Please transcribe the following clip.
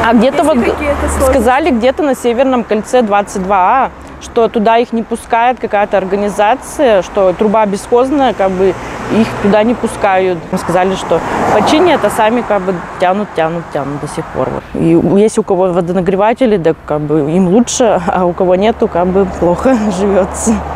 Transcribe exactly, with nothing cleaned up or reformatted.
А где-то вот сказали, где-то на Северном кольце двадцать два А, что туда их не пускает какая-то организация, что труба бесхозная, как бы их туда не пускают. Сказали, что починят, а сами как бы тянут, тянут, тянут до сих пор. И есть у кого водонагреватели, да как бы им лучше, а у кого нету, как бы плохо живется.